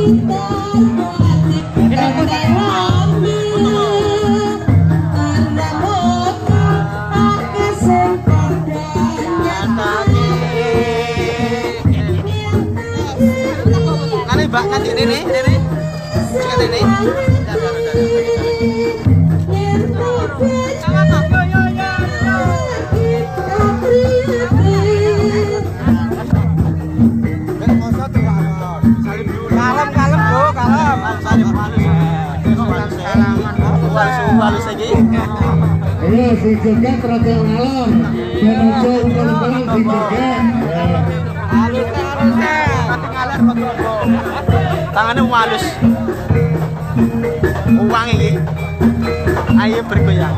Mbak nanti ini sekat ini kalem bu kalem salib halus lagi ini si joget rada ngalor dan aja ulang-ulang si joget tangannya halus uang ini ayo bergoyang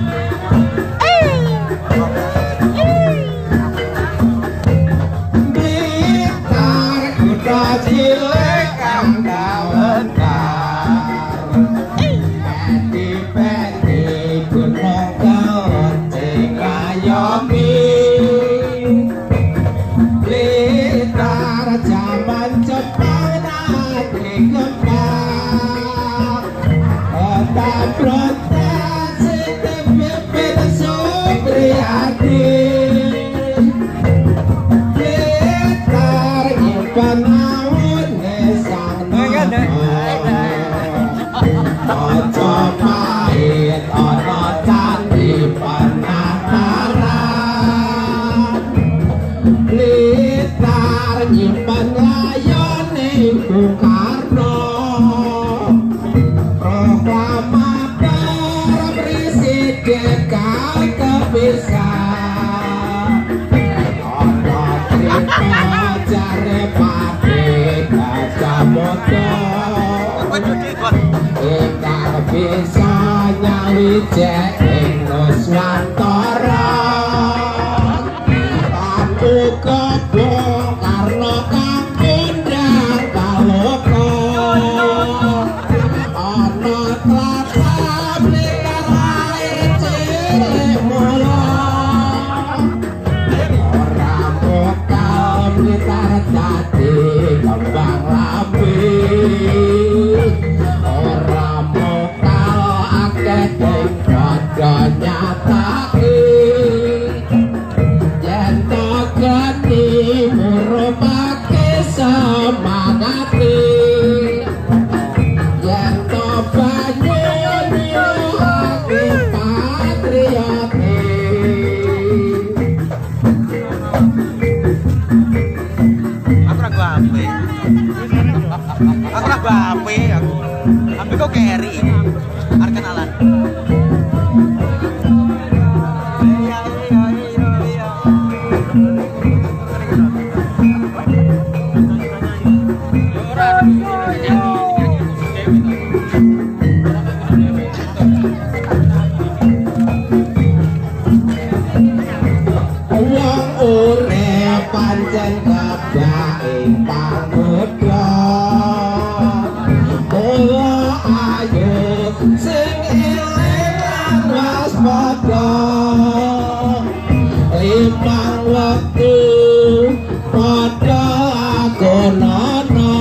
blitar kuda cilik kang kawentar peti-peti gunung kancing ngayomi blitar jaman Jepang nanti kembang otak protes setiap Supriyadi blitar nyimpan awune sang nama ojo pahit ana candi penataran blitar nyimpan layone Bung Karno proklamator presiden kau kepisah ana cerita jare pati gajah motor ingkang bisa nyawijek ing Nuswantara aku kebong karena kakundang kaloko ana tlatah blitar air cilik mula ora bakal blitar dadi kembang lambe ora bakal akeh ing padha nyatake yen to geni murupake semangate yen to banyu nyuwake patriote aku ragu ape aku kok keri arep kenalan wong urip pancen kabeh ing pangudha ayo sing eling waspada limang wektu padha agonana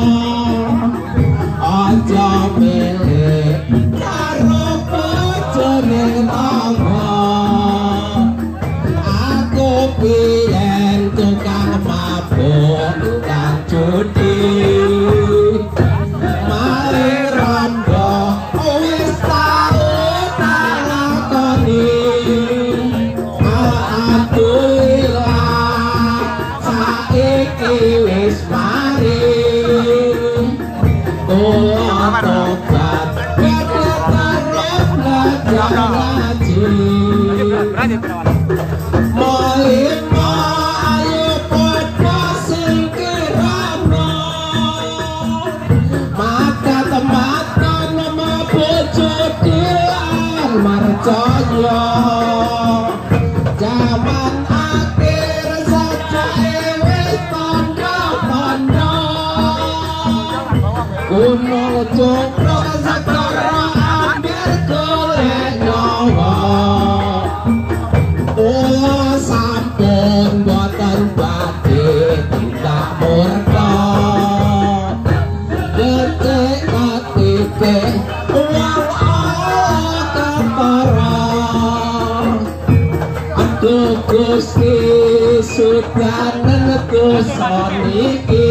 aja milih karo bojone tangga aku biyen tukang mabuk tukang judi maling rondo wis tau takoni alhamdulillah saiki wis mari kula tobat terus belajar ngaji Molimo ayo padha singkirana mata nama bojo dilan marjaya jaman akhir saja wis tanda-tanda gunung cokro sakara ambil golek nyawa sampun boten badhe tindak murka Gusti sudah neneguson iki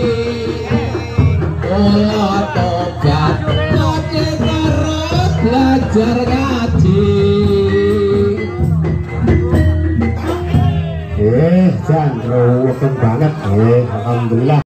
kula tobat ngoce terus belajar ngaji Jandro banget alhamdulillah.